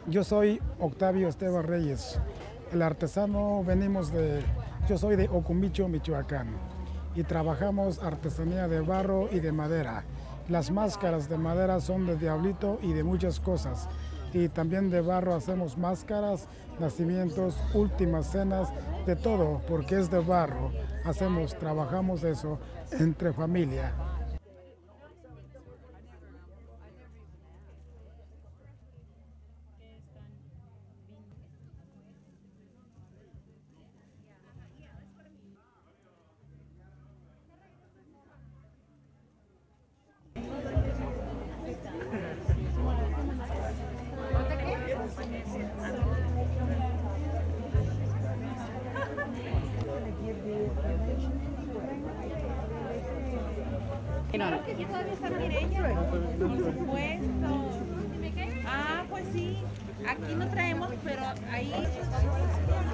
Yo soy Octavio Esteban Reyes. El artesano yo soy de Ocumbicho, Michoacán, y trabajamos artesanía de barro y de madera. Las máscaras de madera son de diablito y de muchas cosas. Y también de barro hacemos máscaras, nacimientos, últimas cenas, de todo, porque es de barro. Trabajamos eso entre familia. Claro que aquí todavía está Mireya, por supuesto. Ah, pues sí, aquí no traemos, pero ahí